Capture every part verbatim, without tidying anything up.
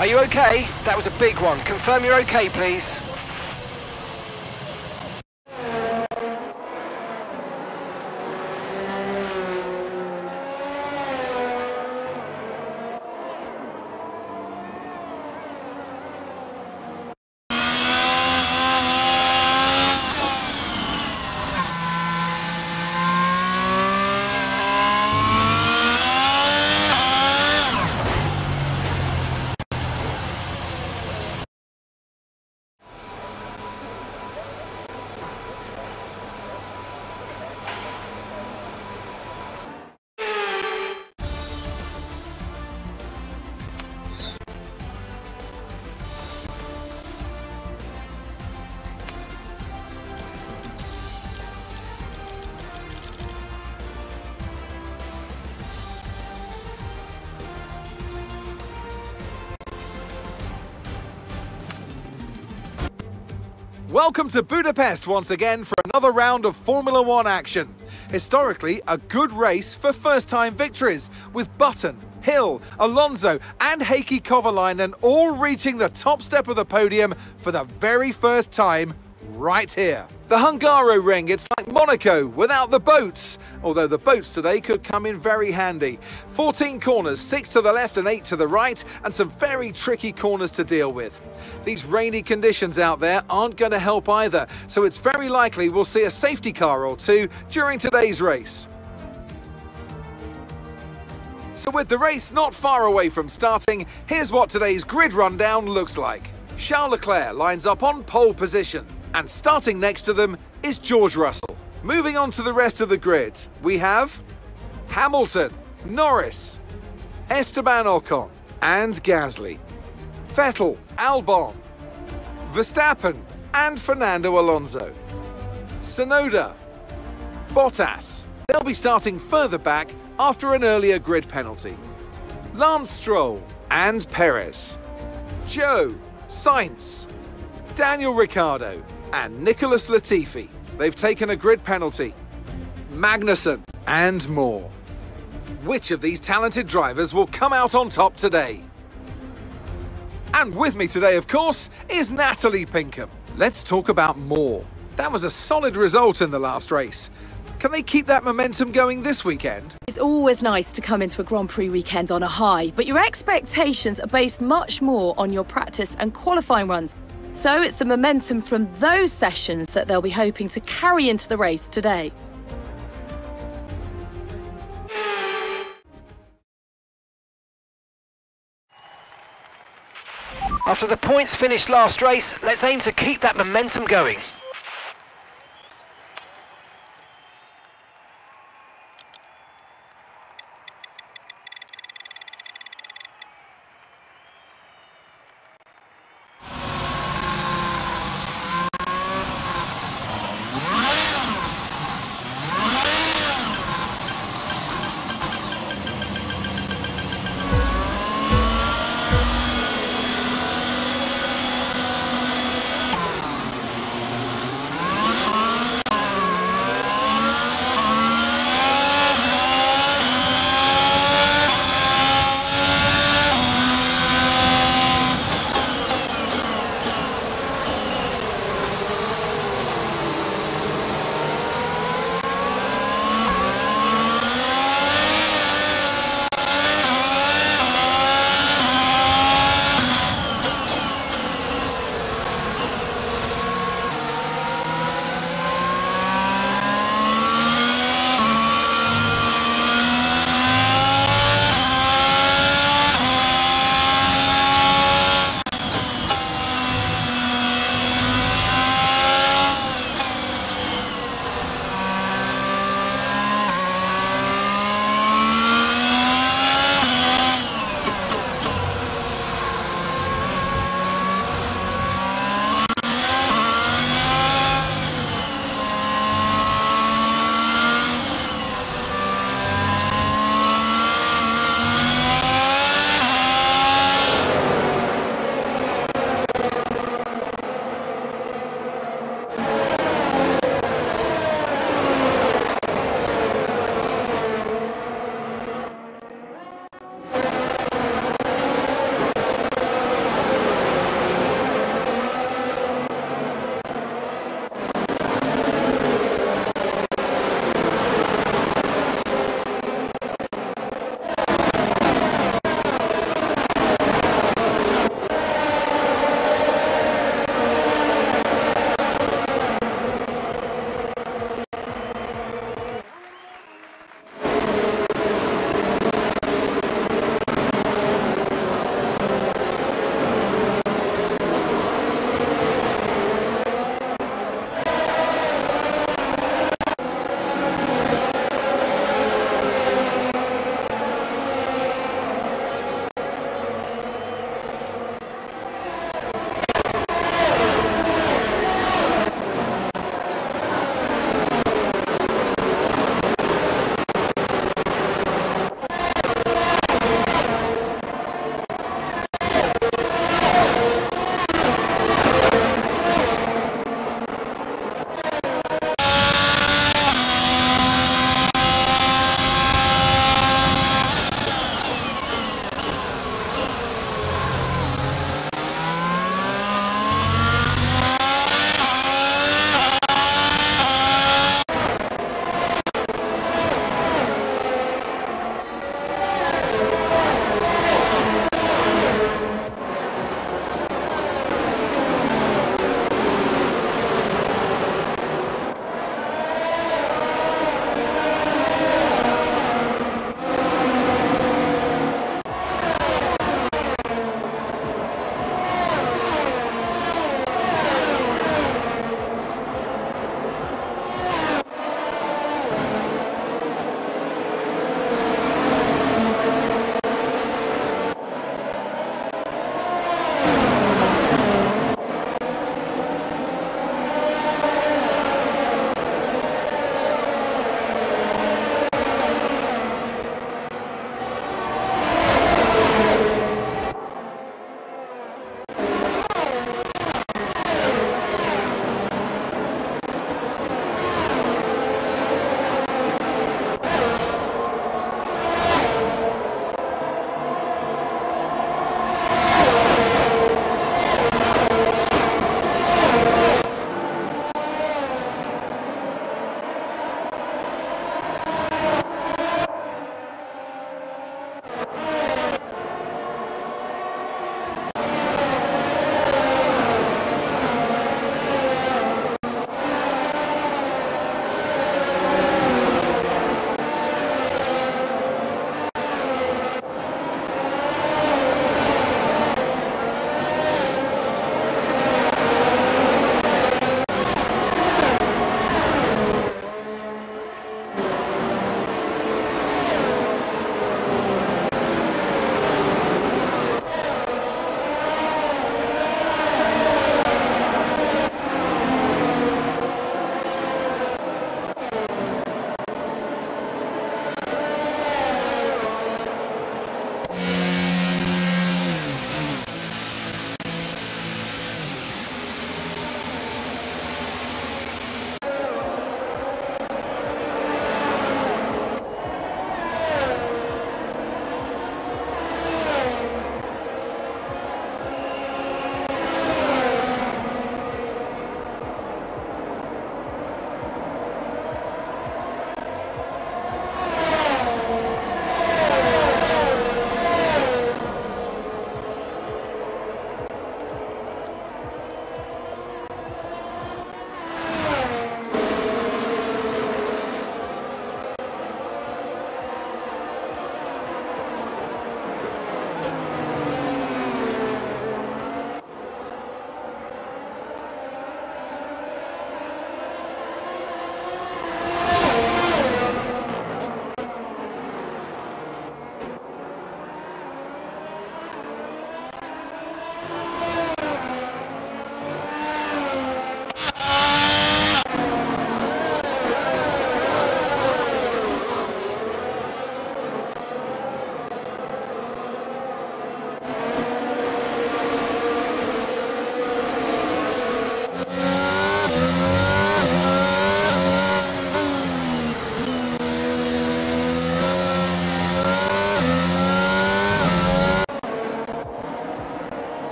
Are you okay? That was a big one. Confirm you're okay, please. Welcome to Budapest once again for another round of Formula One action. Historically, a good race for first-time victories, with Button, Hill, Alonso and Heikki Kovalainen all reaching the top step of the podium for the very first time right here. The Hungaro Ring, it's like Monaco without the boats, although the boats today could come in very handy. fourteen corners, six to the left and eight to the right, and some very tricky corners to deal with. These rainy conditions out there aren't going to help either, so it's very likely we'll see a safety car or two during today's race. So with the race not far away from starting, here's what today's grid rundown looks like. Charles Leclerc lines up on pole position, and starting next to them is George Russell. Moving on to the rest of the grid, we have Hamilton, Norris, Esteban Ocon and Gasly, Vettel, Albon, Verstappen and Fernando Alonso, Tsunoda, Bottas. They'll be starting further back after an earlier grid penalty. Lance Stroll and Perez, Joe, Sainz, Daniel Ricciardo and Nicholas Latifi. They've taken a grid penalty. Magnussen and more. Which of these talented drivers will come out on top today? And with me today, of course, is Natalie Pinkham. Let's talk about more. That was a solid result in the last race. Can they keep that momentum going this weekend? It's always nice to come into a Grand Prix weekend on a high, but your expectations are based much more on your practice and qualifying runs. So it's the momentum from those sessions that they'll be hoping to carry into the race today. After the points finished last race, let's aim to keep that momentum going.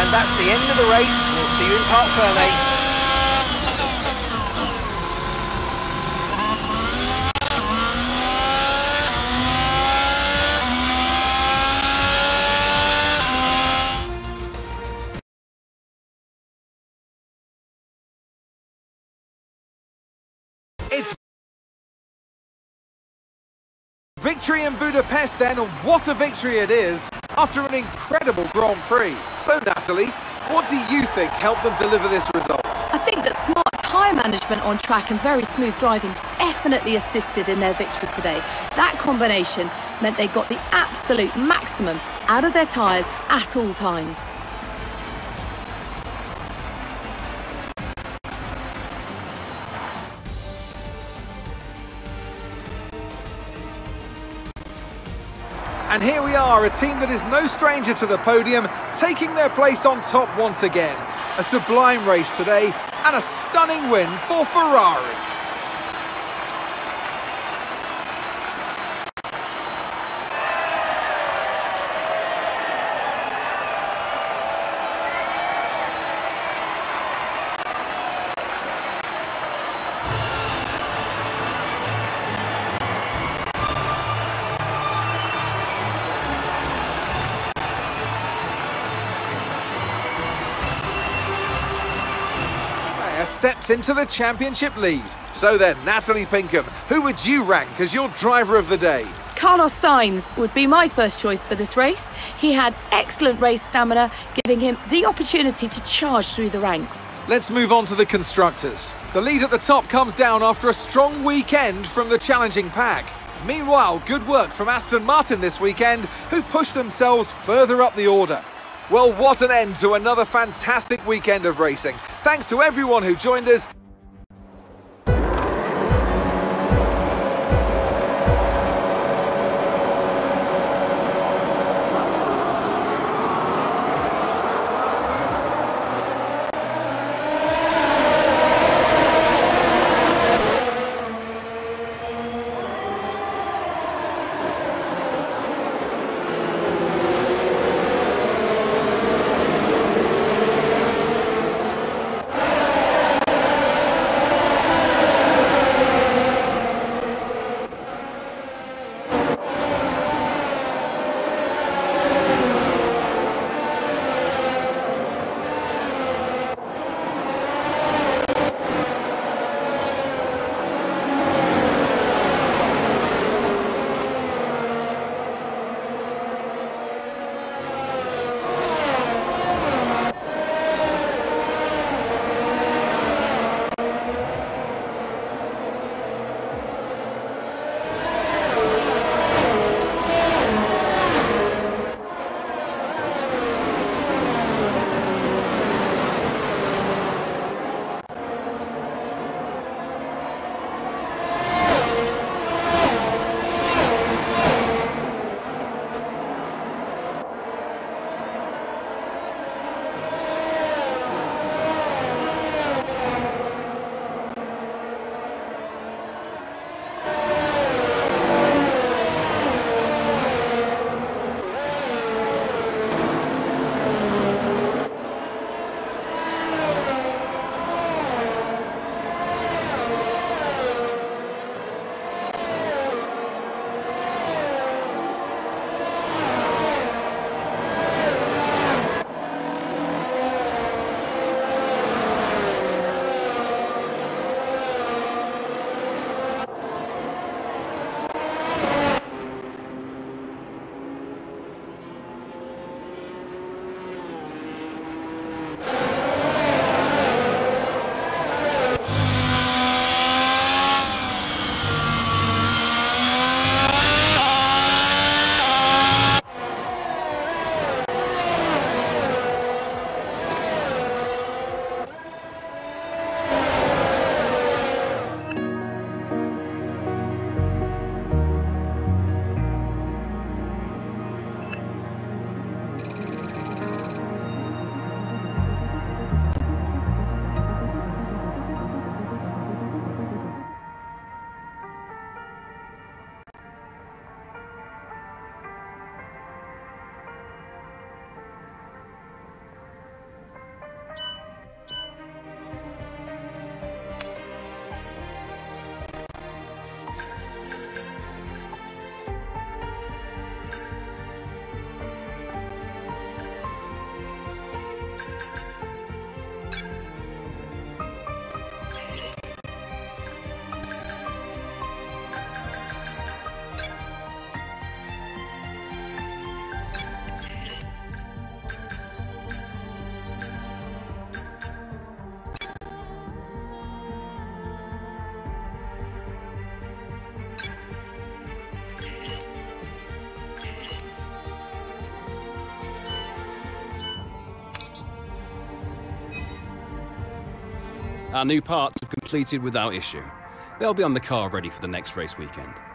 And that's the end of the race. We'll see you in Parc Fermé. It's victory in Budapest then, and what a victory it is after an incredible Grand Prix. So Natalie, what do you think helped them deliver this result? I think that smart tyre management on track and very smooth driving definitely assisted in their victory today. That combination meant they got the absolute maximum out of their tyres at all times. And here we are, a team that is no stranger to the podium, taking their place on top once again. A sublime race today, and a stunning win for Ferrari. Steps into the championship lead. So then, Natalie Pinkham, who would you rank as your driver of the day? Carlos Sainz would be my first choice for this race. He had excellent race stamina, giving him the opportunity to charge through the ranks. Let's move on to the constructors. The lead at the top comes down after a strong weekend from the challenging pack. Meanwhile, good work from Aston Martin this weekend, who pushed themselves further up the order. Well, what an end to another fantastic weekend of racing. Thanks to everyone who joined us. Our new parts have completed without issue. They'll be on the car ready for the next race weekend.